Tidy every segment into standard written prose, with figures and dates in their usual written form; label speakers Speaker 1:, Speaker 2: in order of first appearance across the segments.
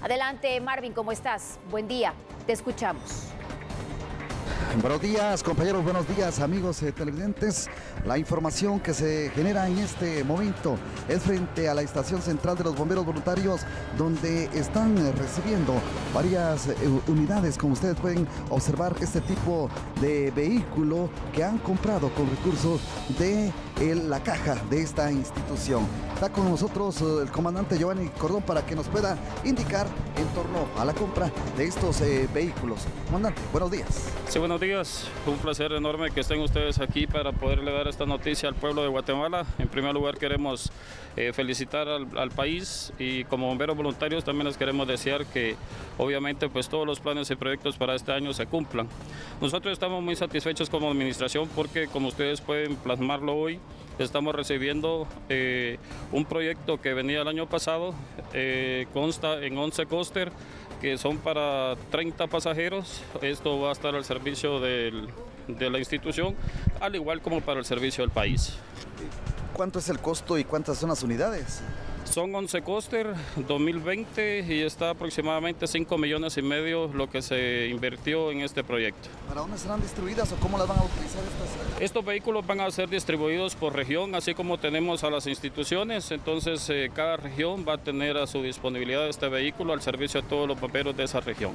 Speaker 1: Adelante, Marvin, ¿cómo estás? Buen día, te escuchamos.
Speaker 2: Buenos días, compañeros, buenos días, amigos televidentes. La información que se genera en este momento es frente a la estación central de los bomberos voluntarios, donde están recibiendo varias unidades. Como ustedes pueden observar, este tipo de vehículo que han comprado con recursos de la caja de esta institución. Está con nosotros el comandante Giovanni Cordón para que nos pueda indicar en torno a la compra de estos vehículos. Comandante, buenos días.
Speaker 3: Sí, buenos días. Un placer enorme que estén ustedes aquí para poderle dar esta noticia al pueblo de Guatemala. En primer lugar, queremos felicitar al país, y como bomberos voluntarios también les queremos desear que obviamente pues todos los planes y proyectos para este año se cumplan. Nosotros estamos muy satisfechos como administración porque, como ustedes pueden plasmarlo hoy, estamos recibiendo un proyecto que venía el año pasado, consta en 11 coaster que son para 30 pasajeros. Esto va a estar al servicio de la institución, al igual como para el servicio del país.
Speaker 2: ¿Cuánto es el costo y cuántas son las unidades?
Speaker 3: Son 11 coaster 2020 y está aproximadamente 5,5 millones lo que se invirtió en este proyecto.
Speaker 2: ¿Para dónde serán distribuidas o cómo las van a utilizar estas?
Speaker 3: Estos vehículos van a ser distribuidos por región, así como tenemos a las instituciones. Entonces cada región va a tener a su disponibilidad este vehículo al servicio de todos los bomberos de esa región.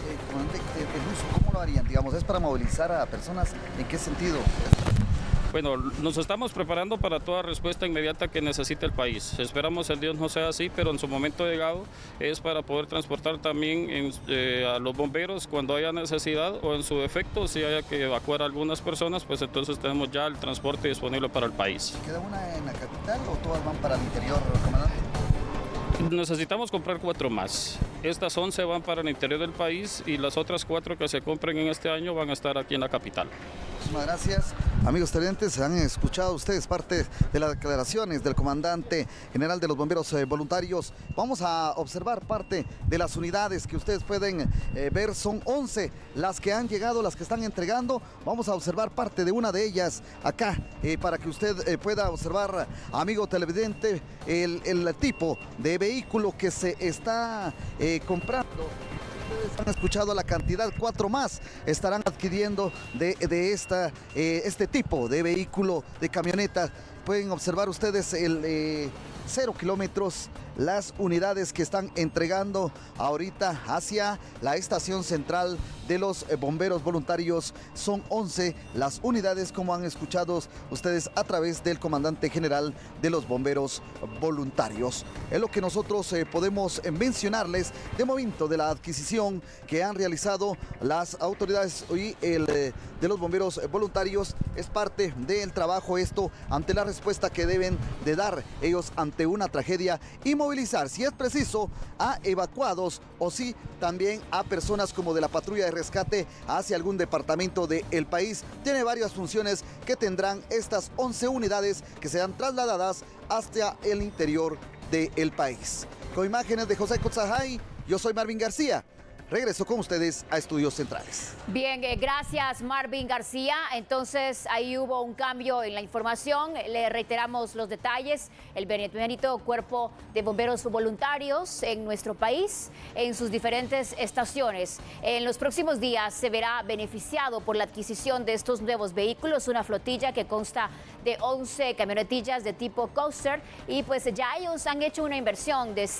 Speaker 2: ¿El uso cómo lo harían? Digamos, ¿es para movilizar a personas? ¿En qué sentido?
Speaker 3: Bueno, nos estamos preparando para toda respuesta inmediata que necesite el país. Esperamos el Dios no sea así, pero en su momento llegado es para poder transportar también a los bomberos cuando haya necesidad, o en su defecto, si haya que evacuar a algunas personas, pues entonces tenemos ya el transporte disponible para el país.
Speaker 2: ¿Queda una en la capital o todas van para el interior, comandante?
Speaker 3: Necesitamos comprar 4 más. Estas 11 van para el interior del país y las otras 4 que se compren en este año van a estar aquí en la capital.
Speaker 2: Muchísimas gracias. Amigos televidentes, han escuchado ustedes parte de las declaraciones del comandante general de los bomberos voluntarios. Vamos a observar parte de las unidades que ustedes pueden ver. Son 11 las que han llegado, las que están entregando. Vamos a observar parte de una de ellas acá para que usted pueda observar, amigo televidente, el tipo de vehículo que se está comprando. Ustedes han escuchado la cantidad, 4 más estarán adquiriendo de este tipo de vehículo, de camioneta. Pueden observar ustedes el 0 kilómetros, las unidades que están entregando ahorita hacia la estación central de los bomberos voluntarios. Son 11 las unidades, como han escuchado ustedes a través del comandante general de los bomberos voluntarios. Es lo que nosotros podemos mencionarles de momento de la adquisición que han realizado las autoridades y de los bomberos voluntarios. Es parte del trabajo esto ante la respuesta que deben de dar ellos ante una tragedia y movilizar, si es preciso, a evacuados o sí también a personas como de la patrulla de rescate hacia algún departamento del país. Tiene varias funciones que tendrán estas 11 unidades que serán trasladadas hacia el interior del país. Con imágenes de José Cotzajay, yo soy Marvin García. Regreso con ustedes a Estudios Centrales.
Speaker 1: Bien, gracias Marvin García. Entonces ahí hubo un cambio en la información. Le reiteramos los detalles. El benemérito Cuerpo de Bomberos Voluntarios en nuestro país, en sus diferentes estaciones. En los próximos días se verá beneficiado por la adquisición de estos nuevos vehículos, una flotilla que consta de 11 camionetillas de tipo coaster, y pues ya ellos han hecho una inversión de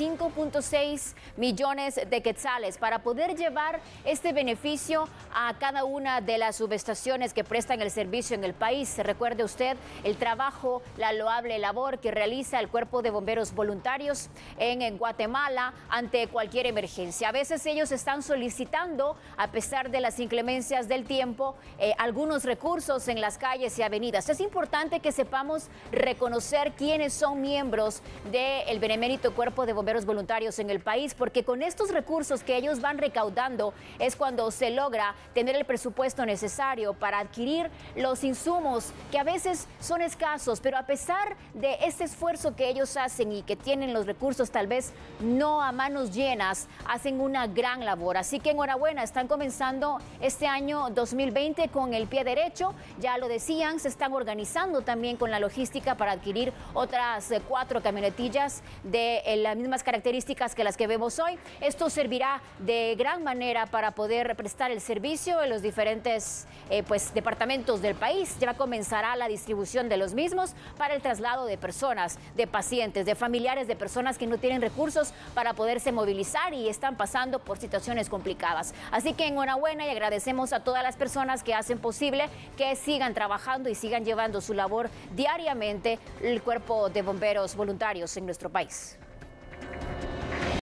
Speaker 1: 5.6 millones de quetzales para poder llevar este beneficio a cada una de las subestaciones que prestan el servicio en el país. Recuerde usted el trabajo, la loable labor que realiza el Cuerpo de Bomberos Voluntarios en Guatemala ante cualquier emergencia. A veces ellos están solicitando, a pesar de las inclemencias del tiempo, algunos recursos en las calles y avenidas. Es importante que sepamos reconocer quiénes son miembros del benemérito Cuerpo de Bomberos Voluntarios en el país, porque con estos recursos que ellos van recaudando es cuando se logra tener el presupuesto necesario para adquirir los insumos que a veces son escasos, pero a pesar de este esfuerzo que ellos hacen y que tienen los recursos tal vez no a manos llenas, hacen una gran labor. Así que enhorabuena, están comenzando este año 2020 con el pie derecho. Ya lo decían, se están organizando ayudando también con la logística para adquirir otras 4 camionetillas de las mismas características que las que vemos hoy. Esto servirá de gran manera para poder prestar el servicio en los diferentes departamentos del país. Ya comenzará la distribución de los mismos para el traslado de personas, de pacientes, de familiares, de personas que no tienen recursos para poderse movilizar y están pasando por situaciones complicadas. Así que enhorabuena y agradecemos a todas las personas que hacen posible que sigan trabajando y sigan llevando su labor diariamente el Cuerpo de Bomberos Voluntarios en nuestro país.